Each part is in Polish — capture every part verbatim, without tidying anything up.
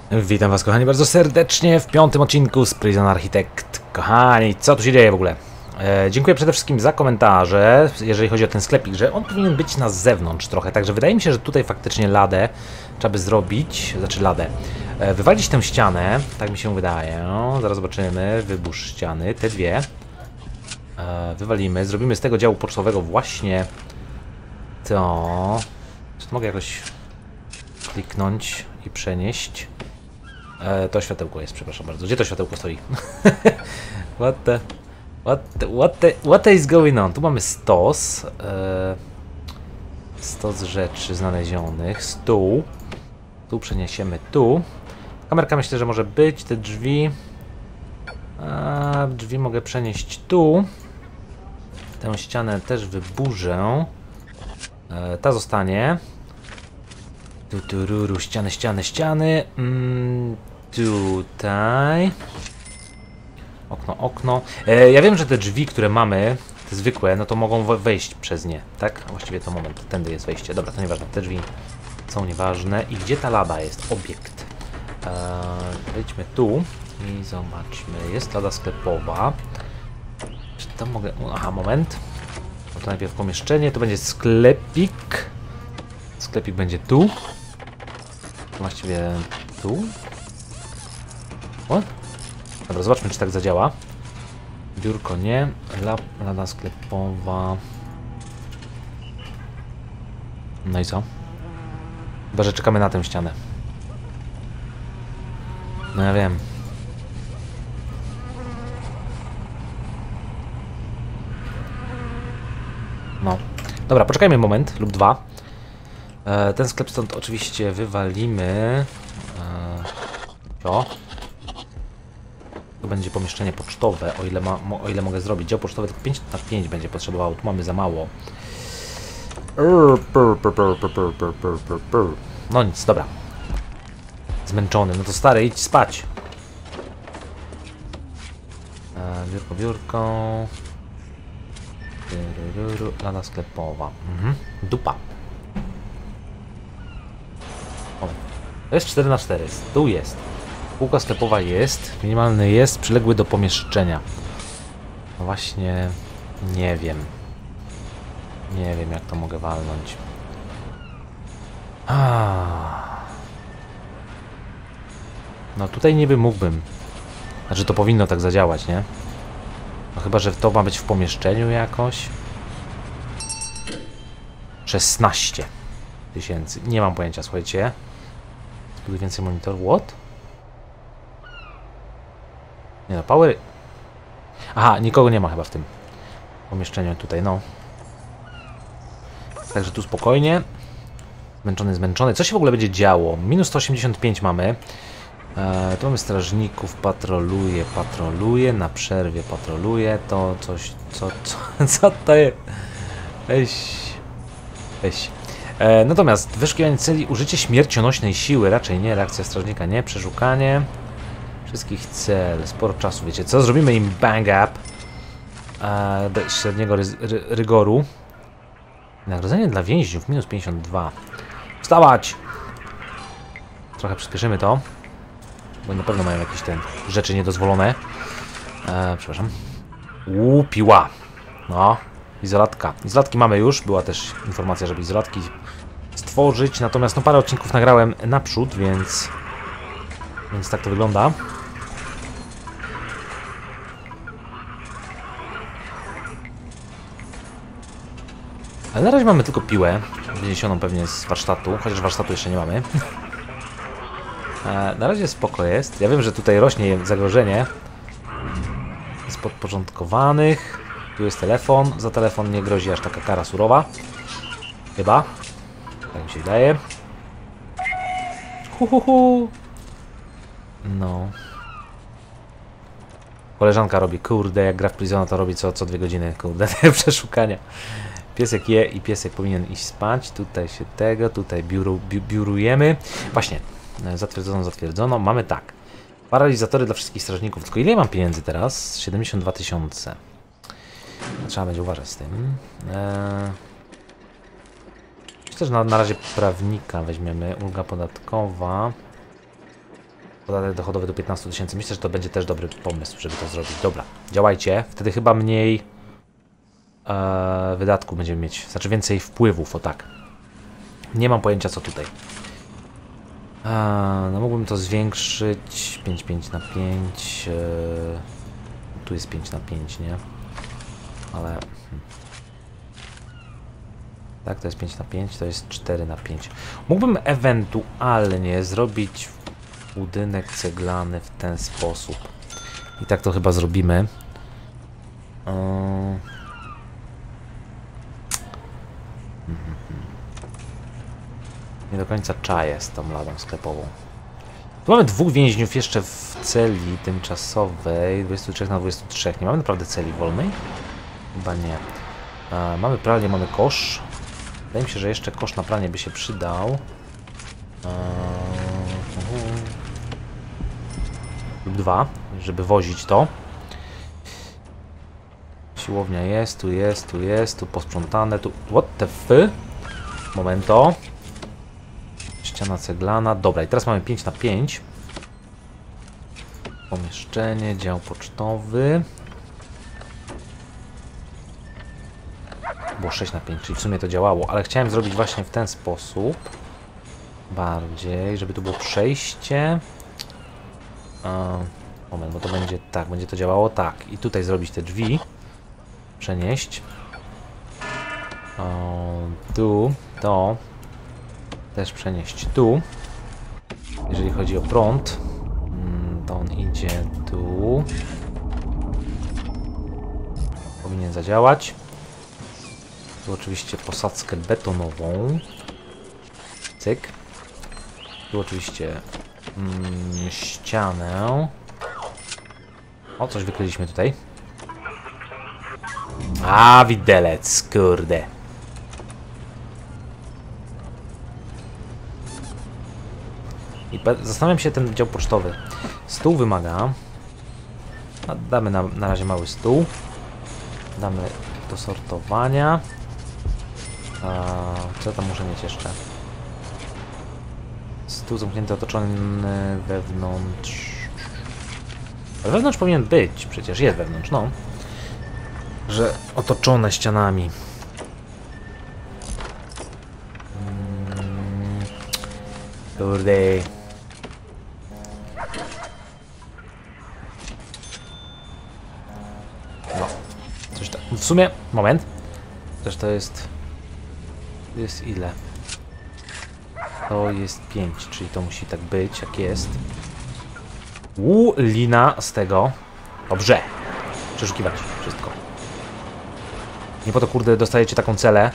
Witam was, kochani, bardzo serdecznie w piątym odcinku z Prison Architect. Kochani, co tu się dzieje w ogóle? E, dziękuję przede wszystkim za komentarze, jeżeli chodzi o ten sklepik, że on powinien być na zewnątrz trochę, także wydaje mi się, że tutaj faktycznie ladę trzeba by zrobić, znaczy ladę, e, wywalić tę ścianę, tak mi się wydaje, no, zaraz zobaczymy, wybórz ściany, te dwie, e, wywalimy, zrobimy z tego działu pocztowego właśnie to, czy to mogę jakoś kliknąć i przenieść? E, to światełko jest, przepraszam bardzo. Gdzie to światełko stoi? What the... What the... What the... What is going on? Tu mamy stos. E, stos rzeczy znalezionych. Stół. Tu przeniesiemy tu. Kamerka myślę, że może być. Te drzwi... A, drzwi mogę przenieść tu. Tę ścianę też wyburzę. E, ta zostanie. Tu, tu, ruru, ściany, ściany, ściany. Mm, tutaj. Okno, okno. E, ja wiem, że te drzwi, które mamy, te zwykłe, no to mogą wejść przez nie, tak? Właściwie to moment, tędy jest wejście. Dobra, to nieważne, te drzwi są nieważne. I gdzie ta lada jest? Obiekt. E, wejdźmy tu i zobaczmy. Jest lada sklepowa. Czy tam mogę... Aha, moment. No to najpierw pomieszczenie, to będzie sklepik. Sklepik będzie tu. Właściwie tu. O? Dobra, zobaczmy, czy tak zadziała. Biurko nie. Lada sklepowa. No i co? Chyba, że czekamy na tę ścianę. No ja wiem. No. Dobra, poczekajmy moment lub dwa. E, ten sklep stąd oczywiście wywalimy. E, o. Tu będzie pomieszczenie pocztowe, o ile, ma, o ile mogę zrobić. Dział pocztowy tylko pięć na pięć będzie potrzebowało. Tu mamy za mało. No nic, dobra. Zmęczony. No to stary, idź spać. E, biurko, biurko. Lada sklepowa. Mhm. Dupa. O. To jest cztery na cztery. Tu jest. Półka sklepowa jest. Minimalny jest. Przyległy do pomieszczenia. No właśnie. Nie wiem. Nie wiem, jak to mogę walnąć. Ah. No tutaj niby mógłbym. Znaczy to powinno tak zadziałać, nie? No chyba, że to ma być w pomieszczeniu jakoś. szesnaście tysięcy. Nie mam pojęcia, słuchajcie. Zbuduj więcej monitorów. What? Nie no, power... Aha, nikogo nie ma chyba w tym pomieszczeniu tutaj, no. Także tu spokojnie. Zmęczony, zmęczony. Co się w ogóle będzie działo? Minus sto osiemdziesiąt pięć mamy. Eee, tu mamy strażników, patroluje, patroluje, na przerwie patroluje. To coś, co, co, co to jest? Weź, weź. Eee, natomiast wyszukiwanie celi, użycie śmiercionośnej siły, raczej nie, reakcja strażnika nie, przeszukanie wszystkich cel, sporo czasu, wiecie co? Zrobimy im bang up eee, do średniego ry, ry, rygoru. Nagrodzenie dla więźniów, minus pięćdziesiąt dwa. Wstawać! Trochę przyspieszymy to. Bo na pewno mają jakieś te rzeczy niedozwolone. Eee, przepraszam. Uuu, piła. No, izolatka. Izolatki mamy już. Była też informacja, żeby izolatki stworzyć. Natomiast no parę odcinków nagrałem naprzód, więc... Więc tak to wygląda. Ale na razie mamy tylko piłę. Wyniesioną pewnie z warsztatu. Chociaż warsztatu jeszcze nie mamy. Na razie spoko jest. Ja wiem, że tutaj rośnie zagrożenie z podporządkowanych. Tu jest telefon. Za telefon nie grozi aż taka kara surowa. Chyba. Tak mi się wydaje. Hu, hu, hu. No. Koleżanka robi, kurde, jak gra w Prisona, to robi co, co dwie godziny, kurde, te przeszukania. Piesek je i piesek powinien iść spać. Tutaj się tego, tutaj biuru, bi, biurujemy. Właśnie. Zatwierdzono, zatwierdzono. Mamy tak. Paralizatory dla wszystkich strażników. Tylko ile mam pieniędzy teraz? siedemdziesiąt dwa tysiące. Trzeba będzie uważać z tym. Eee... Myślę, że na, na razie prawnika weźmiemy. Ulga podatkowa. Podatek dochodowy do piętnastu tysięcy. Myślę, że to będzie też dobry pomysł, żeby to zrobić. Dobra, działajcie. Wtedy chyba mniej e, wydatków będziemy mieć. Znaczy więcej wpływów, o tak. Nie mam pojęcia co tutaj. A, no mógłbym to zwiększyć. pięć, pięć na pięć. E, tu jest pięć na pięć, nie? Ale... Hmm. Tak, to jest pięć na pięć, to jest cztery na pięć. Mógłbym ewentualnie zrobić budynek ceglany w ten sposób. I tak to chyba zrobimy. Yy... Nie do końca czaję z tą ladą sklepową. Tu mamy dwóch więźniów jeszcze w celi tymczasowej. dwadzieścia trzy na dwadzieścia trzy. Nie mamy naprawdę celi wolnej? Chyba nie. E, mamy pralnię, mamy kosz. Wydaje mi się, że jeszcze kosz na pranie by się przydał. E, uh, lub dwa, żeby wozić to. Siłownia jest, tu jest, tu jest, tu posprzątane, tu... What the f? Momento. Ściana ceglana. Dobra, i teraz mamy pięć na pięć. Pomieszczenie, dział pocztowy. Było sześć na pięć, czyli w sumie to działało, ale chciałem zrobić właśnie w ten sposób. Bardziej, żeby tu było przejście. A, moment, bo to będzie tak, będzie to działało tak. I tutaj zrobić te drzwi. Przenieść. O, tu, to. Też przenieść tu. Jeżeli chodzi o prąd, to on idzie tu. Powinien zadziałać. Tu oczywiście posadzkę betonową. Cyk. Tu oczywiście mm, ścianę. O, coś wykryliśmy tutaj. A, widelec, kurde. I zastanawiam się ten dział pocztowy. Stół wymaga. A damy na, na razie mały stół. Damy do sortowania. A, co tam muszę mieć jeszcze? Stół zamknięty, otoczony wewnątrz. Ale wewnątrz powinien być, przecież jest wewnątrz, no. Że otoczone ścianami. Hmm. Kurde. No. Coś tak. W sumie, moment. Też to jest... Jest ile? To jest pięć, czyli to musi tak być, jak jest. Uuu, lina z tego. Dobrze. Przeszukiwać wszystko. Nie po to, kurde, dostajecie taką celę.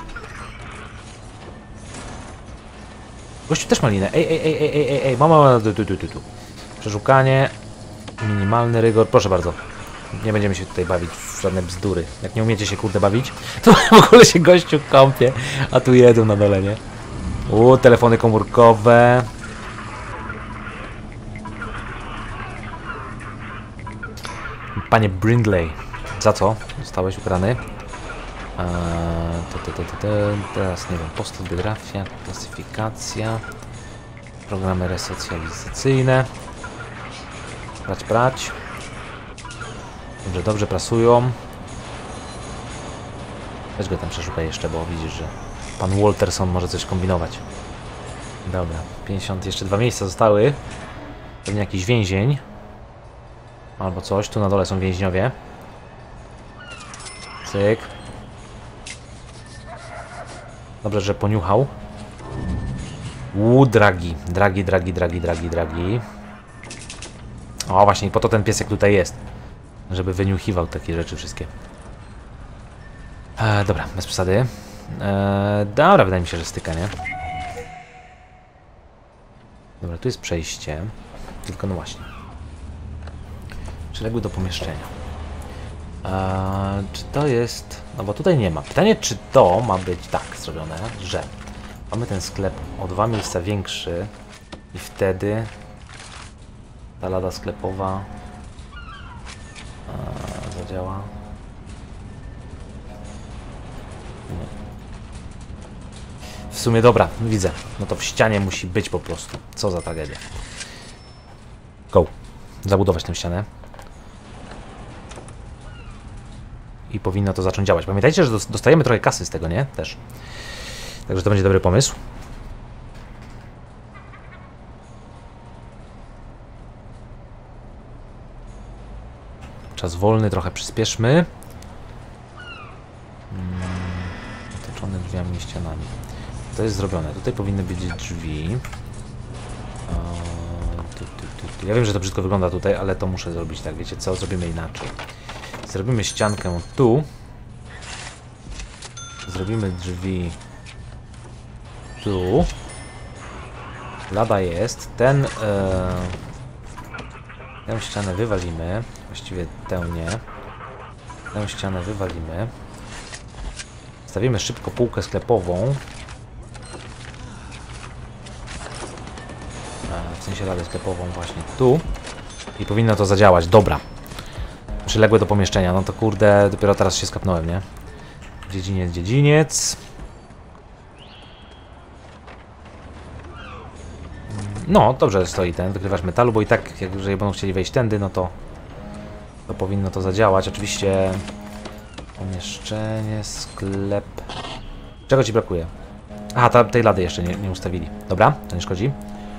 Gościu też ma linę. Ej, ej, ej, ej, ej, ej, ej. Mama, tu, tu, tu, tu. Przeszukanie. Minimalny rygor. Proszę bardzo. Nie będziemy się tutaj bawić w żadne bzdury. Jak nie umiecie się, kurde, bawić, to w ogóle się gościu kąpie. A tu jedzą na dole, nie? U, telefony komórkowe. Panie Brindley, za co zostałeś ukarany? Eee, te, te, te, te, te. Teraz nie wiem, postbiografia, klasyfikacja, programy resocjalizacyjne. Brać, brać. Dobrze, dobrze prasują. Weź go tam przeszukaj jeszcze, bo widzisz, że pan Walterson może coś kombinować. Dobra, pięćdziesiąt, jeszcze dwa miejsca zostały. Pewnie jakiś więzień. Albo coś, tu na dole są więźniowie. Cyk. Dobrze, że poniuchał. Uuu, dragi, dragi, dragi, dragi, dragi, dragi. O, właśnie, po to ten piesek tutaj jest. Żeby wyniuchiwał takie rzeczy wszystkie. E, dobra, bez przesady. E, dobra, wydaje mi się, że styka, nie? Dobra, tu jest przejście. Tylko no właśnie. Przyległy do pomieszczenia. E, czy to jest... No bo tutaj nie ma. Pytanie, czy to ma być tak zrobione, że mamy ten sklep o dwa miejsca większy i wtedy ta lada sklepowa e, zadziała. Nie. W sumie dobra, widzę. No to w ścianie musi być po prostu. Co za tragedia. Go. Zabudować tę ścianę. I powinno to zacząć działać. Pamiętajcie, że dostajemy trochę kasy z tego, nie? Też. Także to będzie dobry pomysł. Czas wolny, trochę przyspieszmy. Hmm, otoczone drzwiami i ścianami. To jest zrobione. Tutaj powinny być drzwi. Tu, tu, tu, tu. Ja wiem, że to brzydko wygląda tutaj, ale to muszę zrobić tak. Wiecie co? Zrobimy inaczej. Zrobimy ściankę tu. Zrobimy drzwi tu. Lada jest. Ten... E, tę ścianę wywalimy. Właściwie tę nie. Tę ścianę wywalimy. Stawimy szybko półkę sklepową. W sensie ladę sklepową właśnie tu. I powinno to zadziałać. Dobra. Przyległe do pomieszczenia. No to kurde, dopiero teraz się skapnąłem, nie? Dziedziniec, dziedziniec. No, dobrze stoi ten wykrywacz metalu, bo i tak, jak jeżeli będą chcieli wejść tędy, no to to powinno to zadziałać. Oczywiście pomieszczenie, sklep. Czego ci brakuje? Aha, ta, tej lady jeszcze nie, nie ustawili. Dobra, to nie szkodzi.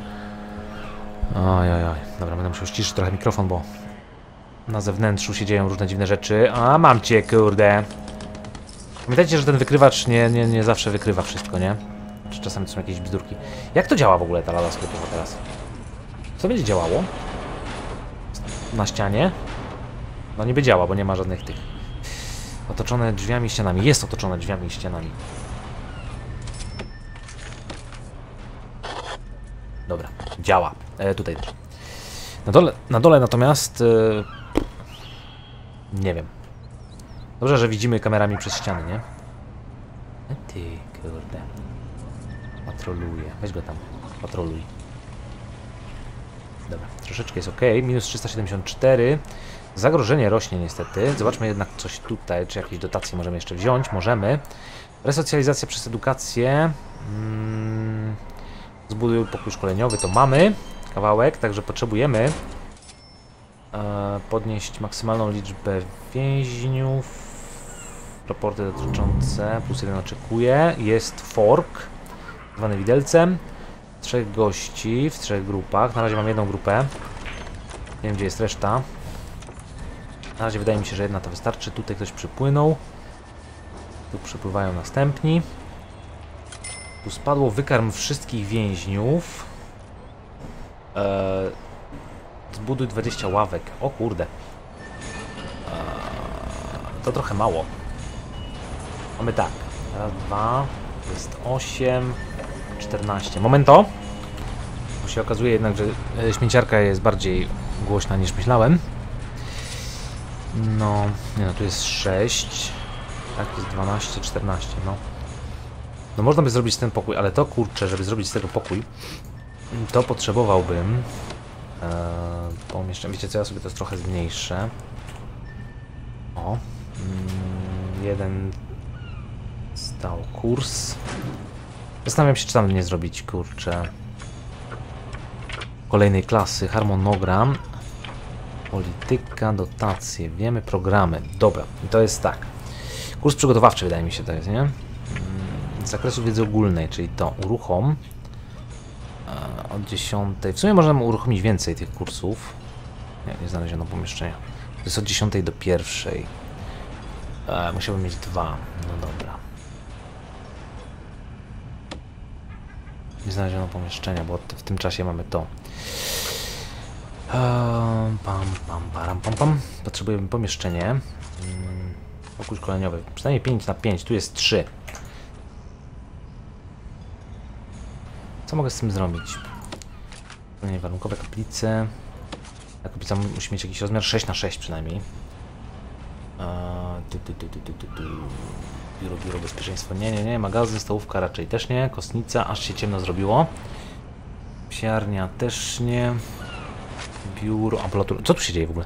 Oj, oj, oj. Dobra, będę musiał ściszyć trochę mikrofon, bo na zewnętrzu się dzieją różne dziwne rzeczy. A, mam cię, kurde. Pamiętajcie, że ten wykrywacz nie, nie, nie zawsze wykrywa wszystko, nie? Czy czasami to są jakieś bzdurki. Jak to działa w ogóle ta lada sklepowa teraz? Co będzie działało? Na ścianie? No niby działa, bo nie ma żadnych tych. Otoczone drzwiami i ścianami. Jest otoczone drzwiami i ścianami. Dobra, działa. E, tutaj też. Na dole, na dole natomiast... E, nie wiem. Dobrze, że widzimy kamerami przez ściany, nie? Ty, kurde. Patroluje. Weź go tam. Patroluj. Dobra, troszeczkę jest ok. Minus trzysta siedemdziesiąt cztery. Zagrożenie rośnie niestety. Zobaczmy jednak coś tutaj. Czy jakieś dotacje możemy jeszcze wziąć? Możemy. Resocjalizacja przez edukację. Hmm. Zbuduj pokój szkoleniowy. To mamy. Kawałek. Także potrzebujemy e, podnieść maksymalną liczbę więźniów. Raporty dotyczące. Plus jeden oczekuje. Jest fork. Zwany widelcem. Trzech gości w trzech grupach. Na razie mam jedną grupę. Nie wiem, gdzie jest reszta. Na razie wydaje mi się, że jedna to wystarczy. Tutaj ktoś przypłynął. Tu przypływają następni. Tu spadło wykarm wszystkich więźniów. Eee, zbuduj dwadzieścia ławek. O kurde. Eee, to trochę mało. Mamy tak. Raz, dwa. To jest osiem. czternaście. Momento. Bo się okazuje jednak, że śmieciarka jest bardziej głośna niż myślałem. No, nie no, tu jest sześć. Tak, jest dwanaście, czternaście, no. No można by zrobić ten pokój, ale to kurczę, żeby zrobić z tego pokój, to potrzebowałbym e, pomieszczę. Wiecie co, ja sobie to trochę zmniejszę. O. Mm, jeden stał kurs. Zastanawiam się, czy tam nie zrobić, kurczę, kolejnej klasy, harmonogram, polityka, dotacje, wiemy, programy. Dobra, i to jest tak. Kurs przygotowawczy, wydaje mi się, to jest, nie? Z zakresu wiedzy ogólnej, czyli to uruchom e, od dziesiątej. W sumie możemy uruchomić więcej tych kursów. Nie, nie znaleziono pomieszczenia. To jest od dziesiątej do pierwszej. E, musiałbym mieć dwa. No dobra. Nie znaleziono pomieszczenia, bo w tym czasie mamy to. Eee, pam, pam, param, pam, pam. Potrzebujemy pomieszczenie. Hmm, pokój szkoleniowy. Przynajmniej pięć na pięć. Tu jest trzy. Co mogę z tym zrobić? Nie, warunkowe kaplice. Ta kaplica musi mieć jakiś rozmiar sześć na sześć przynajmniej. Eee, tu, tu, tu, tu, tu, tu, tu. Biuro, biuro, bezpieczeństwo. Nie, nie, nie. Magazyn, stołówka raczej też nie. Kostnica, aż się ciemno zrobiło. Psiarnia też nie. Biuro, ambulatorium. Co tu się dzieje w ogóle?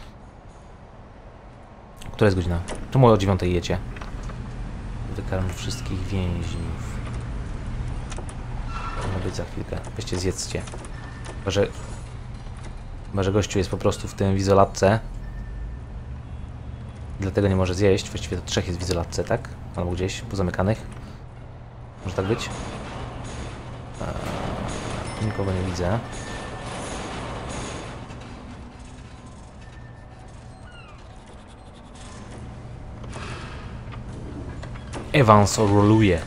Która jest godzina? Czemu o dziewiątej jecie? Wykarm wszystkich więźniów. To ma być za chwilkę. Weźcie, zjedzcie. Chyba, że Chyba że gościu jest po prostu w tym w izolatce. Dlatego nie może zjeść. Właściwie to trzech jest w izolatce, tak? Albo gdzieś pozamykanych. Może tak być? Eee, tu nikogo nie widzę. Evans roluje.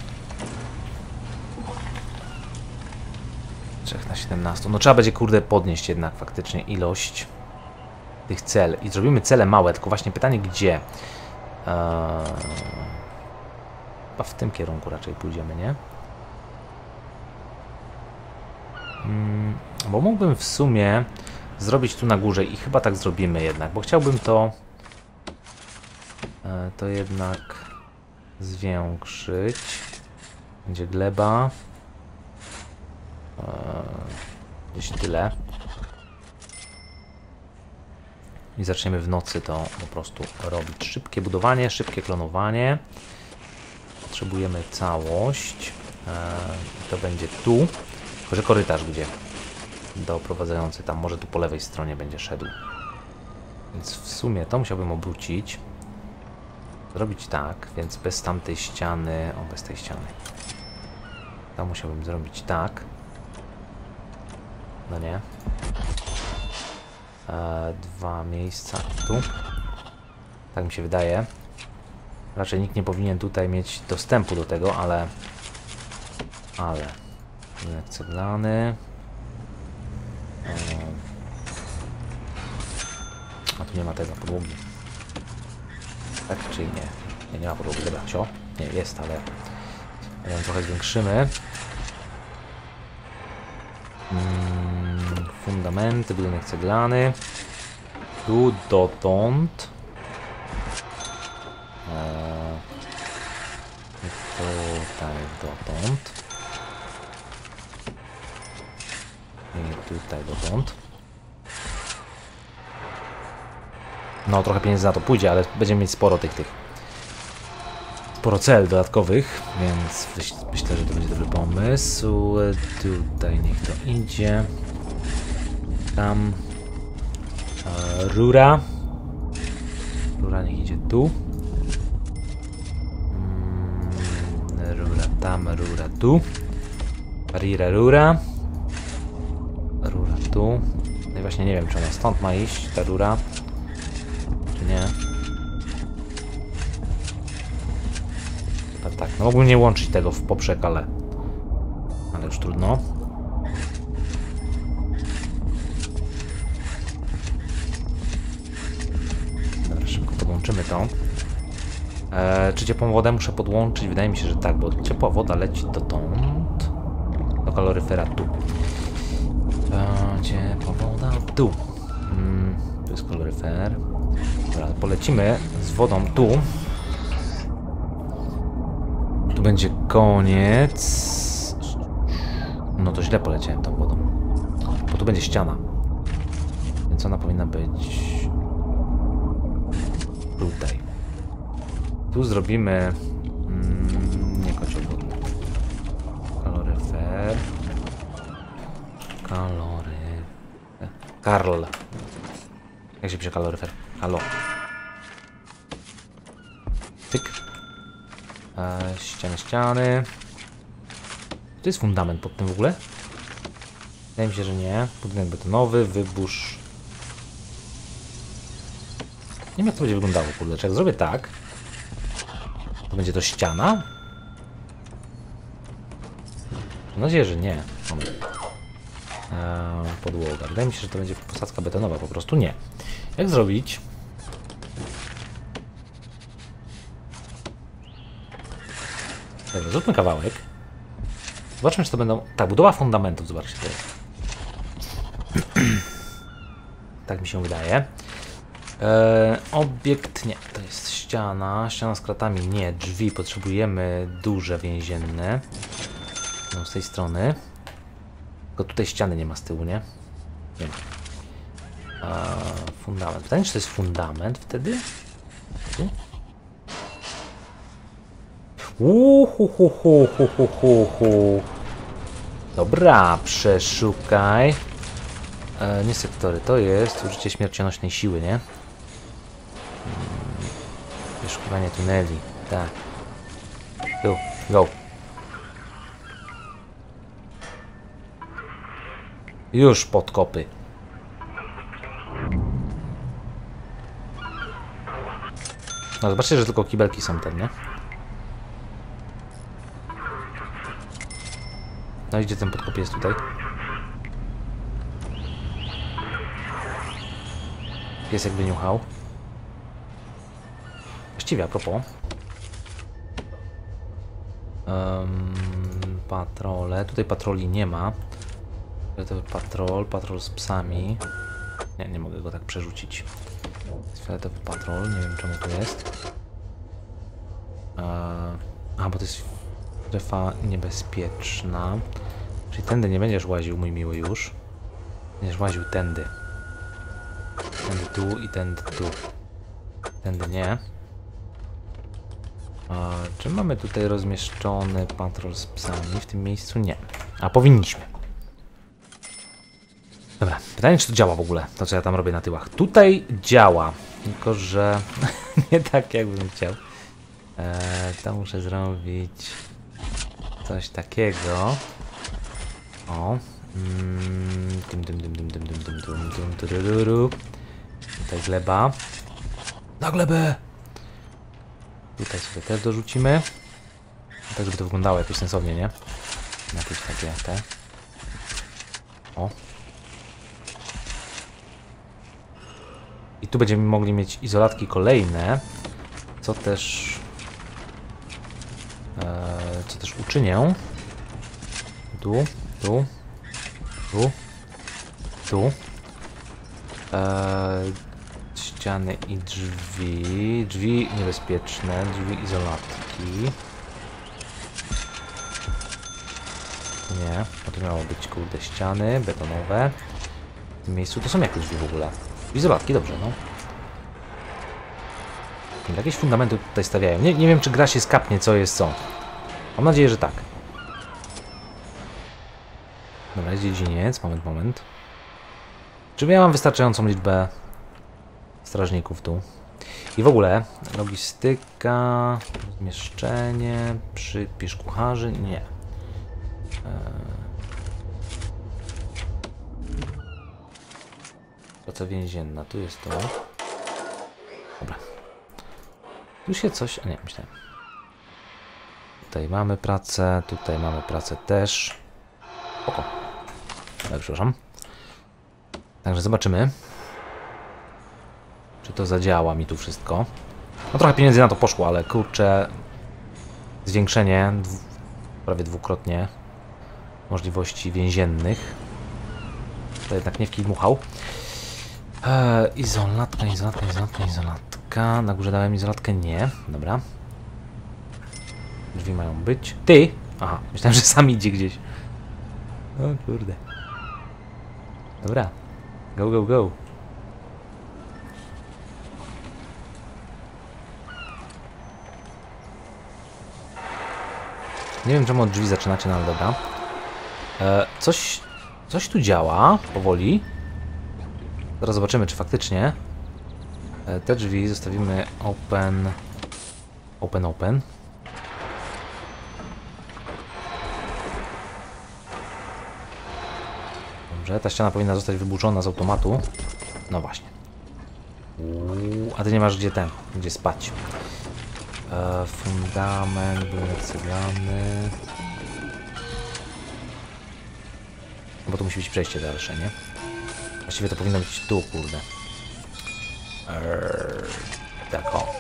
trzy na siedemnaście. No trzeba będzie, kurde, podnieść jednak faktycznie ilość tych cel. I zrobimy cele małe, tylko właśnie pytanie gdzie? Eee, chyba w tym kierunku raczej pójdziemy, nie? Hmm, bo mógłbym w sumie zrobić tu na górze i chyba tak zrobimy jednak, bo chciałbym to e, to jednak zwiększyć. Będzie gleba. Eee, gdzieś tyle. I zaczniemy w nocy to po prostu robić. Szybkie budowanie, szybkie klonowanie. Potrzebujemy całość. Eee, to będzie tu. Tylko że korytarz gdzie? Doprowadzający tam. Może tu po lewej stronie będzie szedł. Więc w sumie to musiałbym obrócić. Zrobić tak, więc bez tamtej ściany. O, bez tej ściany. To musiałbym zrobić tak. No nie. E, dwa miejsca tu. Tak mi się wydaje. Raczej nikt nie powinien tutaj mieć dostępu do tego, ale... Ale... Budynek ceglany. E, a tu nie ma tego podłogi. Tak czy nie? Nie, nie ma podłogi. Dobra, cio. Nie, jest, ale... Ja ją trochę zwiększymy. Hmm, fundamenty, budynek ceglany. Tu dotąd. Eee, tutaj dotąd. I tutaj dotąd. No, trochę pieniędzy na to pójdzie, ale będziemy mieć sporo tych tych. Sporo cel dodatkowych, więc myślę, że to będzie dobry pomysł. Tutaj niech to idzie. Tam. E, rura. Rura niech idzie tu. Mm, rura tam, rura tu. Rira, rura. Rura tu. No i właśnie nie wiem, czy ona stąd ma iść, ta rura. Czy nie. Tak, tak. No mógłbym nie łączyć tego w poprzek, ale... Ale już trudno. Dobra, szybko podłączymy to. Eee, czy ciepłą wodę muszę podłączyć? Wydaje mi się, że tak, bo ciepła woda leci dotąd. Do kaloryfera tu. Eee, ciepła woda tu. Hmm, tu jest kaloryfer. Dobra, polecimy z wodą tu. Tu będzie koniec. No to źle poleciałem tą wodą. Bo tu będzie ściana. Więc ona powinna być tutaj. Tu zrobimy mm, nie kocioł wodny. Kaloryfer. Kalory. Karl. Jak się pisze kaloryfer? Halo. Tyk. E, ściany, ściany. To jest fundament pod tym w ogóle? Wydaje mi się, że nie. Budynek betonowy, wybusz. Nie wiem, jak to będzie wyglądało, kurde. Czy jak zrobię tak, to będzie to ściana? Mam nadzieję, że nie. Moment. Eee, podłoga. Wydaje mi się, że to będzie posadzka betonowa, po prostu nie. Jak zrobić? Dobra, zróbmy kawałek. Zobaczmy, czy to będą... Tak, budowa fundamentów, zobaczcie to jest. Tak mi się wydaje. Eee, obiekt, nie, to jest ściana. Ściana z kratami, nie. Drzwi, potrzebujemy duże więzienne. No, z tej strony. Tylko tutaj ściany nie ma z tyłu, nie? Nie ma. Eee, fundament. Pytanie, czy to jest fundament wtedy? Tu? Uhuhuhuhuhuhu. Dobra, przeszukaj. E, nie sektory, to jest użycie śmiercionośnej siły, nie? Hmm. Wyszukiwanie tuneli, tak. Tu, go. Już podkopy. No zobaczcie, że tylko kibelki są ten, nie? No i gdzie ten podkop jest tutaj? Piesek wyniuchał. Właściwie, a propos. Um, patrole. Tutaj patroli nie ma. Fioletowy patrol, patrol z psami. Nie, nie mogę go tak przerzucić. Fioletowy patrol, nie wiem czemu tu jest. Eee, a, bo to jest strefa niebezpieczna. Czyli tędy nie będziesz łaził, mój miły, już. Będziesz łaził tędy. Tędy tu i tędy tu. Tędy nie. A, czy mamy tutaj rozmieszczony patrol z psami? W tym miejscu nie. A powinniśmy. Dobra, pytanie, czy to działa w ogóle, to co ja tam robię na tyłach. Tutaj działa, tylko że nie tak jakbym chciał. Eee, to muszę zrobić coś takiego. O. Mm, dum, dum, dum, dum, dum, dum, dum, dum, dum, turururu. Tutaj gleba. Na glebę! Tutaj sobie też dorzucimy. Tak, żeby to wyglądało jakoś sensownie, nie? Jakieś takie te. O. I tu będziemy mogli mieć izolatki kolejne, co też e, co też uczynię. Tu, tu, tu, tu. E, ściany i drzwi. Drzwi niebezpieczne, drzwi izolatki. Nie, bo to miało być, kurde, ściany betonowe. W tym miejscu to są jakieś drzwi w ogóle. Izolatki, dobrze, no. Jakieś fundamenty tutaj stawiają. Nie, nie wiem, czy gra się skapnie, co jest co. Mam nadzieję, że tak. Dobra, jest dziedziniec. Moment, moment. Czy ja mam wystarczającą liczbę strażników tu? I w ogóle logistyka, zmieszczenie, przypisz kucharzy, nie. Eee... Praca więzienna, tu jest to. Dobra. Tu się coś... A nie, myślałem. Tutaj mamy pracę, tutaj mamy pracę też. Oko. Ale przepraszam. Także zobaczymy, czy to zadziała mi tu wszystko. No trochę pieniędzy na to poszło, ale kurczę, zwiększenie dwu, prawie dwukrotnie możliwości więziennych. To jednak nie w kij dmuchał. Eee, izolatka, izolatka, izolatka, izolatka. Na górze dałem izolatkę? Nie. Dobra. Drzwi mają być. Ty! Aha, myślałem, że sam idzie gdzieś. O kurde. Dobra. Go, go, go. Nie wiem, czemu od drzwi zaczynacie, no ale dobra. E, coś, coś tu działa powoli. Zaraz zobaczymy, czy faktycznie e, te drzwi zostawimy open, open, open. Dobrze, ta ściana powinna zostać wyburzona z automatu. No właśnie. Uuu, a ty nie masz gdzie ten, gdzie spać. E, fundament, budynek ceglany. No bo tu musi być przejście dalsze, nie? Właściwie to powinno być tu, kurde. Eee, tak o.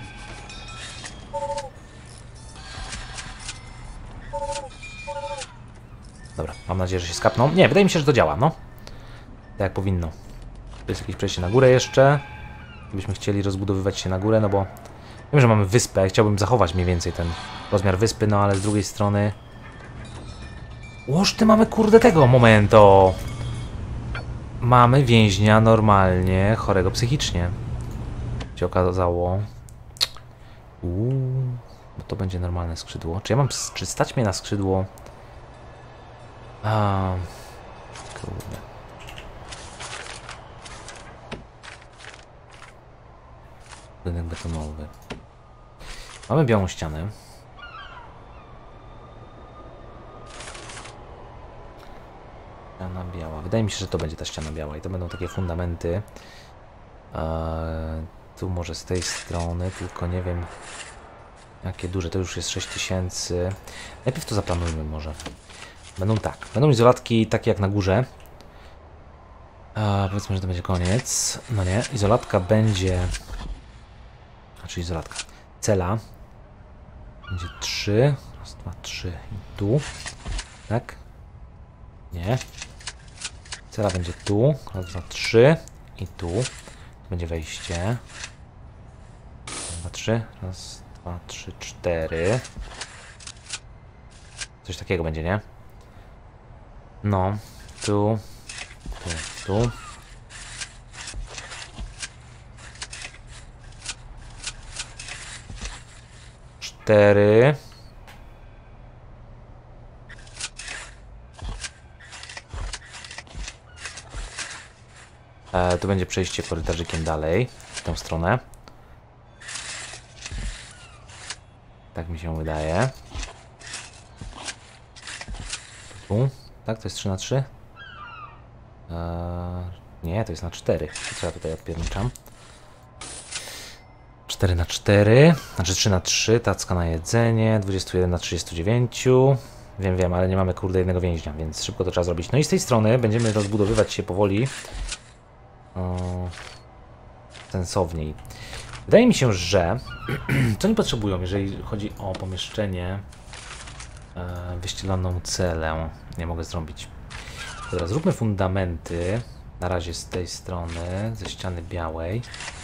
Dobra, mam nadzieję, że się skapną. Nie, wydaje mi się, że to działa, no. Tak jak powinno. To jest jakieś przejście na górę jeszcze. Gdybyśmy chcieli rozbudowywać się na górę, no bo wiem, że mamy wyspę. Chciałbym zachować mniej więcej ten rozmiar wyspy, no ale z drugiej strony... Łoż ty mamy, kurde, tego momento. Mamy więźnia normalnie chorego psychicznie. Się okazało. Uuu, no to będzie normalne skrzydło. Czy ja mam... Czy stać mnie na skrzydło? A, kurde. Budynek betonowy. Mamy białą ścianę. Ściana biała. Wydaje mi się, że to będzie ta ściana biała i to będą takie fundamenty. Eee, tu może z tej strony, tylko nie wiem jakie duże. To już jest sześć tysięcy. Najpierw to zaplanujmy może. Będą tak. Będą izolatki takie jak na górze. Eee, powiedzmy, że to będzie koniec. No nie. Izolatka będzie... Znaczy izolatka. Cela. Będzie trzy. Raz, dwa, trzy. I tu. Tak? Nie. Cela będzie tu. Raz, dwa, trzy. I tu. Będzie wejście. Raz, dwa, trzy. Raz, dwa, trzy, cztery. Coś takiego będzie, nie? No. Tu. Tu. Tu. Cztery. E, tu będzie przejście korytarzykiem dalej, w tę stronę. Tak mi się wydaje. Tu, tak? To jest trzy na trzy? E, nie, to jest na cztery. Co ja tutaj odpierniczam? cztery na cztery, znaczy trzy na trzy, tacka na jedzenie, dwadzieścia jeden na trzydzieści dziewięć. Wiem, wiem, ale nie mamy kurde jednego więźnia, więc szybko to trzeba zrobić. No i z tej strony będziemy rozbudowywać się powoli. O, sensowniej. Wydaje mi się, że co oni potrzebują, jeżeli chodzi o pomieszczenie, e, wyścielaną celę. Nie mogę zrobić. Dobra, zróbmy fundamenty. Na razie z tej strony, ze ściany białej.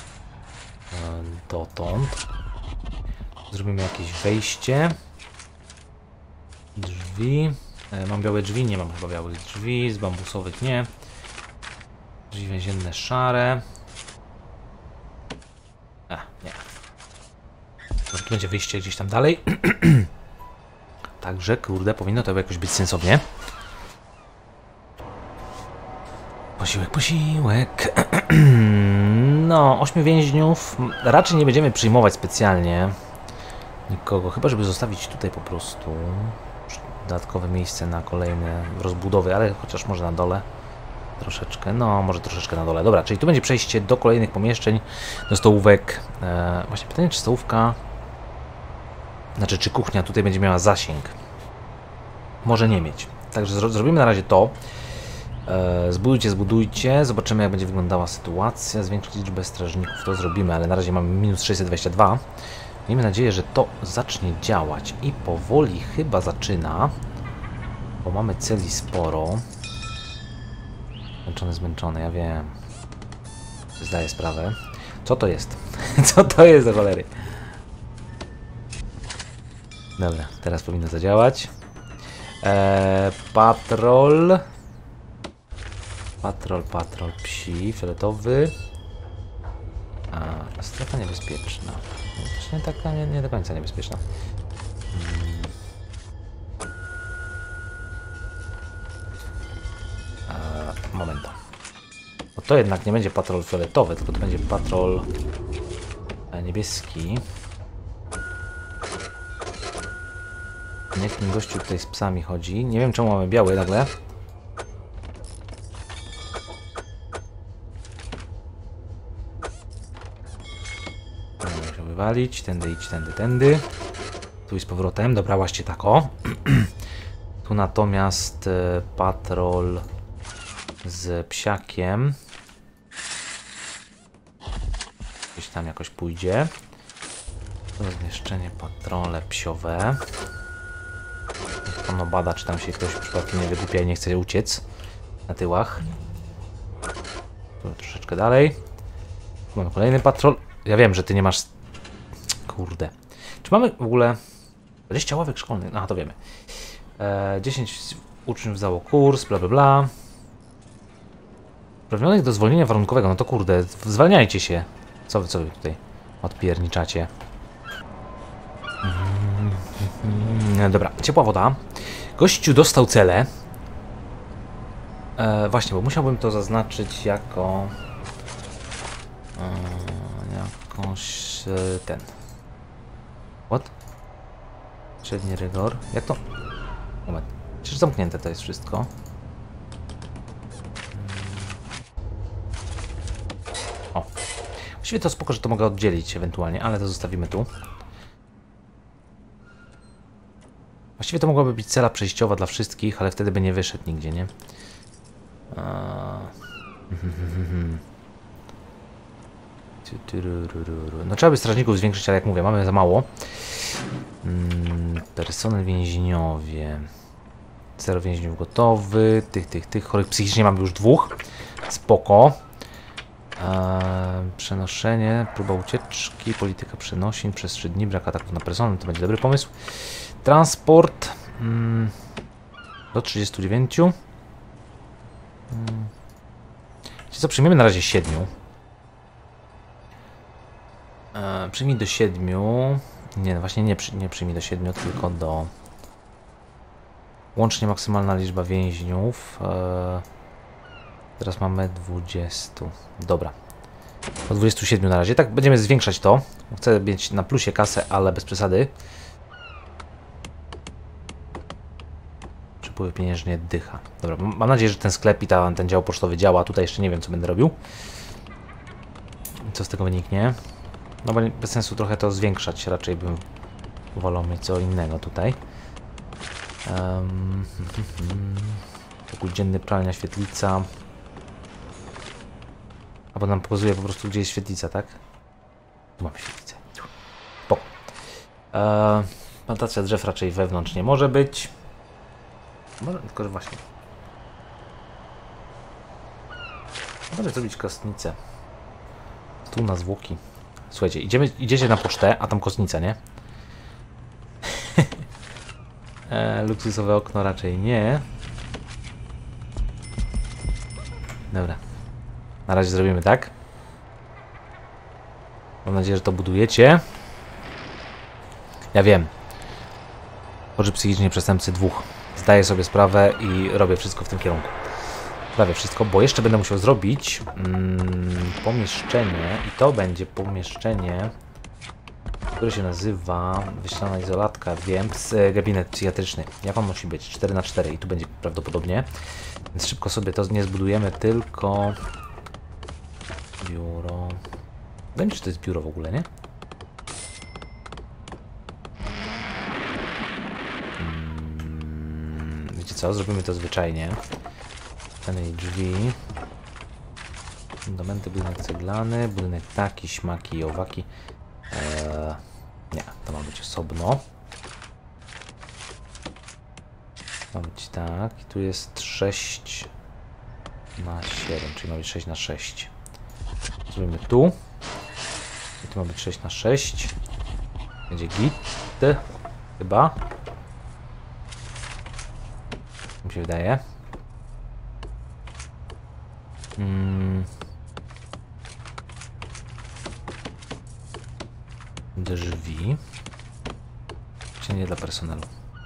Dotąd. Zrobimy jakieś wejście. Drzwi. E, mam białe drzwi? Nie mam chyba białych drzwi. Z bambusowych nie. Drzwi więzienne szare. A, nie. Może tu będzie wyjście gdzieś tam dalej. Także, kurde, powinno to jakoś być sensownie. Posiłek, posiłek. No, ośmiu więźniów. Raczej nie będziemy przyjmować specjalnie nikogo, chyba żeby zostawić tutaj po prostu dodatkowe miejsce na kolejne rozbudowy, ale chociaż może na dole troszeczkę, no może troszeczkę na dole. Dobra, czyli tu będzie przejście do kolejnych pomieszczeń, do stołówek. Eee, właśnie pytanie, czy stołówka, znaczy czy kuchnia tutaj będzie miała zasięg. Może nie mieć. Także zro zrobimy na razie to. E, zbudujcie, zbudujcie. Zobaczymy, jak będzie wyglądała sytuacja. Zwiększyć liczbę strażników. To zrobimy, ale na razie mamy minus sześćset dwadzieścia dwa. Miejmy nadzieję, że to zacznie działać. I powoli chyba zaczyna. Bo mamy celi sporo. Zmęczony, zmęczony, ja wiem. Zdaję sprawę. Co to jest? Co to jest za cholery? Dobra, teraz powinno zadziałać. Eee, patrol. Patrol, patrol, psi, fioletowy. A, strefa niebezpieczna. No, też nie taka, nie, nie do końca niebezpieczna. Hmm. A, moment. Bo to jednak nie będzie patrol fioletowy, tylko to będzie patrol niebieski. Niech ten gościu tutaj z psami chodzi. Nie wiem, czemu mamy biały nagle. Mogę się wywalić. Tędy idź, tędy, tędy. Tu i z powrotem. Dobra, właśnie tak o. Tu natomiast e, patrol z psiakiem. Gdzieś tam jakoś pójdzie. Rozmieszczenie patrole psiowe. Niech ono bada, czy tam się ktoś przypadkiem nie wygłupia i nie chce uciec na tyłach. Tu troszeczkę dalej. Tu mamy kolejny patrol. Ja wiem, że ty nie masz... Kurde. Czy mamy w ogóle... dwadzieścia ławek szkolnych? No, to wiemy. E, dziesięć uczniów zdało kurs, bla bla bla. Uprawnionych do zwolnienia warunkowego. No to kurde, zwalniajcie się. Co wy, co wy tutaj odpierniczacie? Mm, dobra, ciepła woda. Gościu dostał celę. E, właśnie, bo musiałbym to zaznaczyć jako... E, jakąś... E, ten... What? Średni rygor. Jak to? Moment. Przecież zamknięte to jest wszystko. O. Właściwie to spoko, że to mogę oddzielić ewentualnie, ale to zostawimy tu. Właściwie to mogłaby być cela przejściowa dla wszystkich, ale wtedy by nie wyszedł nigdzie, nie? No trzeba by strażników zwiększyć, ale jak mówię, mamy za mało. Personel więźniowie. Zero więźniów gotowy. Tych, tych, tych. Chorych psychicznie mamy już dwóch. Spoko. Eee, przenoszenie, próba ucieczki, polityka przenosin przez trzy dni, brak ataków na personel, to będzie dobry pomysł. Transport mm, do trzydziestu dziewięciu. Hmm. Co, przyjmiemy na razie siedmiu. Eee, przyjmij do siedmiu. Nie, no właśnie nie, przy, nie przyjmij do siedmiu, tylko do... Łącznie maksymalna liczba więźniów. Eee, teraz mamy dwudziestu. Dobra. Do dwudziestu siedmiu na razie. Tak, będziemy zwiększać to. Chcę mieć na plusie kasę, ale bez przesady. Przepływ pieniężnie dycha. Dobra, mam nadzieję, że ten sklep i ta, ten dział pocztowy działa. Tutaj jeszcze nie wiem, co będę robił. Co z tego wyniknie? No bo bez sensu trochę to zwiększać. Raczej bym wolał mieć co innego tutaj. Um, pokój dzienny, pralnia, świetlica. Albo nam pokazuje po prostu, gdzie jest świetlica, tak? Tu mamy świetlicę. Po. Eee, plantacja drzew raczej wewnątrz nie może być. Może, tylko że właśnie. Może zrobić kostnicę. Tu na zwłoki. Słuchajcie, idziemy, idziecie na pocztę, a tam kostnica, nie? eee, luksusowe okno raczej nie. Dobra. Na razie zrobimy tak. Mam nadzieję, że to budujecie. Ja wiem. Chorzy psychicznie przestępcy dwóch. Zdaję sobie sprawę i robię wszystko w tym kierunku. Prawie wszystko, bo jeszcze będę musiał zrobić mm, pomieszczenie i to będzie pomieszczenie, które się nazywa wyślana izolatka, wiem, z, gabinet psychiatryczny. Jak on musi być? cztery na cztery i tu będzie prawdopodobnie. Więc szybko sobie to nie zbudujemy, tylko biuro. Wiem, czy to jest biuro w ogóle, nie? Hmm, wiecie co? Zrobimy to zwyczajnie. Ten drzwi. Fundamenty, budynek ceglany, budynek taki, śmaki i owaki. Eee, nie, to ma być osobno. Ma być tak. I tu jest sześć na siedem, czyli ma być sześć na sześć. Zrobimy tu. I tu ma być sześć na sześć. Będzie git. Chyba. Mi się wydaje. Hmm. Drzwi. Czy nie dla personelu?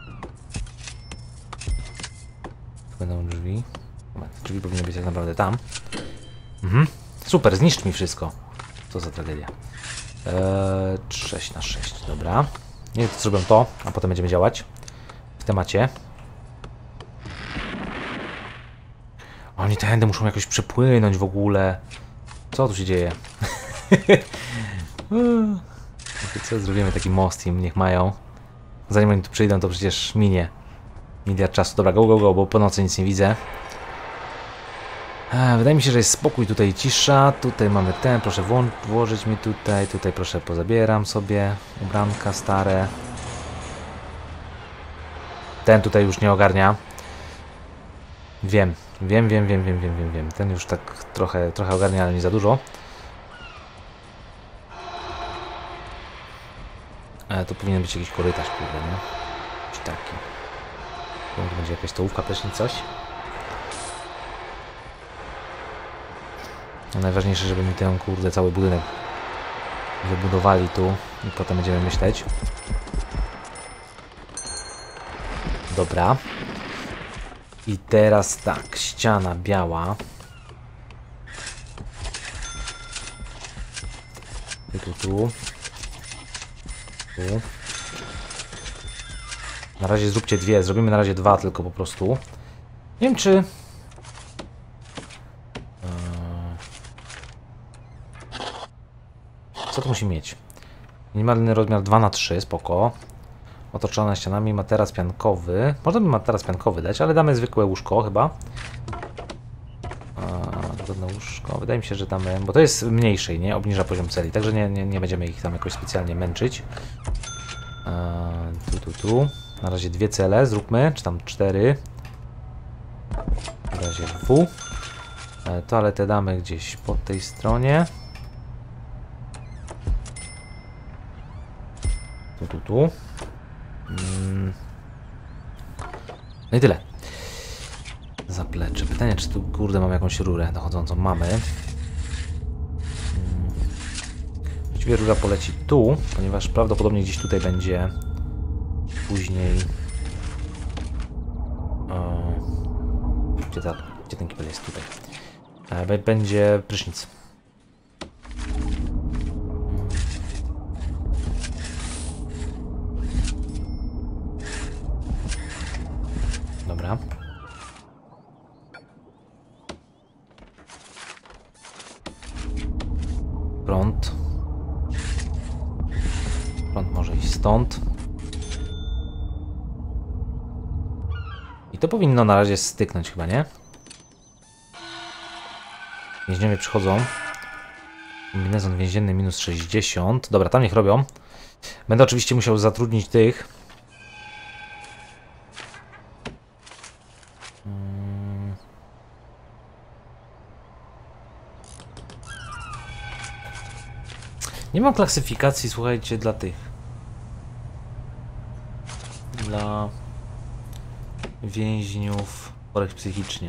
Tu będą drzwi. Drzwi powinny być tak naprawdę tam. Mhm. Super, zniszcz mi wszystko. Co za tragedia. Eee, sześć na sześć, dobra. Nie, to zrobię to, a potem będziemy działać w temacie. Oni tędy muszą jakoś przepłynąć w ogóle. Co tu się dzieje? Co, zrobimy taki most im, niech mają. Zanim oni tu przyjdą, to przecież minie miliard czasu. Dobra, go, go, go, bo po nocy nic nie widzę. A, wydaje mi się, że jest spokój, tutaj cisza. Tutaj mamy ten, proszę włożyć mi tutaj. Tutaj proszę pozabieram sobie ubranka stare. Ten tutaj już nie ogarnia. Wiem, wiem, wiem, wiem, wiem, wiem, wiem, wiem. Ten już tak trochę, trochę ogarnia, ale nie za dużo. Ale to powinien być jakiś korytarz, kurde, nie? Czy taki. Tu będzie jakaś stołówka też, nie coś. No najważniejsze, żeby mi ten, kurde, cały budynek wybudowali tu i potem będziemy myśleć. Dobra. I teraz tak, ściana biała. Tu, tu, tu. Tu. Na razie zróbcie dwie. Zrobimy na razie dwa tylko po prostu. Nie wiem czy... Co to musi mieć? Minimalny rozmiar dwa na trzy, spoko. Otoczone ścianami, materac piankowy. Można by materac piankowy dać, ale damy zwykłe łóżko chyba. Dogodne łóżko. Wydaje mi się, że damy, bo to jest mniejszej, nie? Obniża poziom celi, także nie, nie, nie będziemy ich tam jakoś specjalnie męczyć. Tu, tu, tu. Na razie dwie cele zróbmy, czy tam cztery. Na razie W. Toaletę damy gdzieś po tej stronie. Tu, tu, tu. Mm. No i tyle. Zaplecze. Pytanie, czy tu, kurde, mam jakąś rurę dochodzącą. Mamy. Hmm. Właściwie rura poleci tu, ponieważ prawdopodobnie gdzieś tutaj będzie później... O. Gdzie, ta, gdzie ten kibel jest? Tutaj. E, będzie prysznic. Dobra. Prąd. Prąd może iść stąd. I to powinno na razie styknąć chyba, nie? Więźniowie przychodzą. Kombinezon więzienny minus sześćdziesiąt. Dobra, tam niech robią. Będę oczywiście musiał zatrudnić tych. Nie mam klasyfikacji, słuchajcie, dla tych. Dla więźniów chorych psychicznie.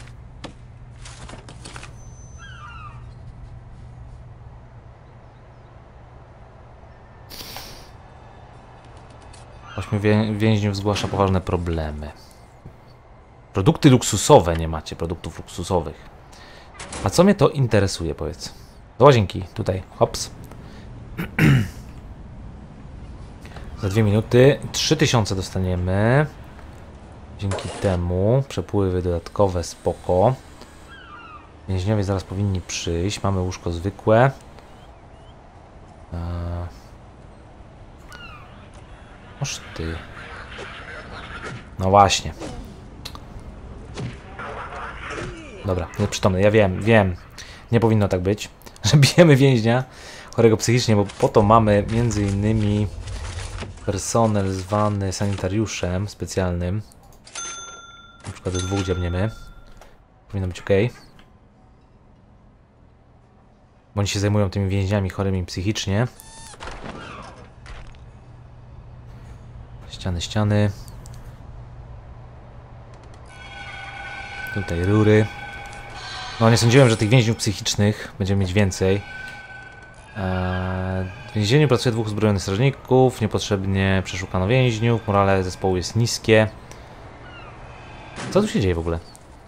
Ośmiu wię więźniów zgłasza poważne problemy. Produkty luksusowe nie macie, produktów luksusowych. A co mnie to interesuje, powiedz? Do łazienki, tutaj, hops. Za dwie minuty trzy tysiące dostaniemy. Dzięki temu przepływy dodatkowe, spoko. Więźniowie zaraz powinni przyjść. Mamy łóżko zwykłe. Eee... Oż ty. No właśnie. Dobra, nieprzytomny. Ja wiem, wiem. Nie powinno tak być, że bijemy więźnia chorego psychicznie, bo po to mamy między innymi personel zwany sanitariuszem specjalnym. Na przykład dwóch dziabniemy. Powinno być ok. Bo oni się zajmują tymi więźniami chorymi psychicznie. Ściany, ściany. Tutaj rury. No nie sądziłem, że tych więźniów psychicznych będziemy mieć więcej. Eee, w więzieniu pracuje dwóch uzbrojonych strażników. Niepotrzebnie przeszukano więźniów. Morale zespołu jest niskie. Co tu się dzieje w ogóle?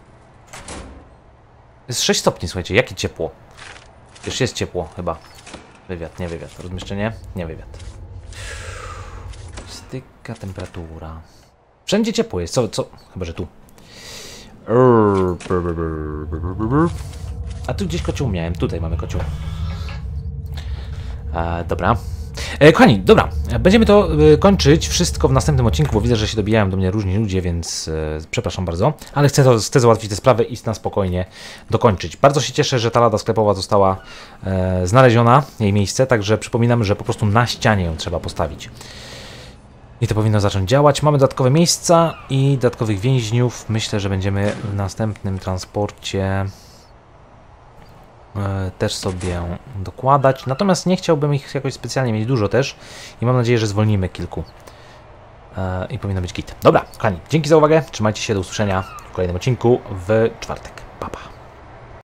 Jest sześć stopni, słuchajcie. Jakie ciepło? Przecież jest ciepło chyba. Wywiad, nie wywiad. Rozmieszczenie? Nie wywiad. Styka temperatura. Wszędzie ciepło jest. Co? co? Chyba, że tu. A tu gdzieś kocioł miałem. Tutaj mamy kocioł. E, dobra. E, kochani, dobra. Będziemy to e, kończyć wszystko w następnym odcinku, bo widzę, że się dobijają do mnie różni ludzie, więc e, przepraszam bardzo. Ale chcę, to, chcę załatwić tę sprawę i na spokojnie dokończyć. Bardzo się cieszę, że ta lada sklepowa została e, znaleziona, jej miejsce, także przypominam, że po prostu na ścianie ją trzeba postawić. I to powinno zacząć działać. Mamy dodatkowe miejsca i dodatkowych więźniów. Myślę, że będziemy w następnym transporcie e, też sobie dokładać. Natomiast nie chciałbym ich jakoś specjalnie mieć dużo też. I mam nadzieję, że zwolnimy kilku. E, I powinno być git. Dobra, kochani, dzięki za uwagę. Trzymajcie się, do usłyszenia w kolejnym odcinku w czwartek. Pa, pa.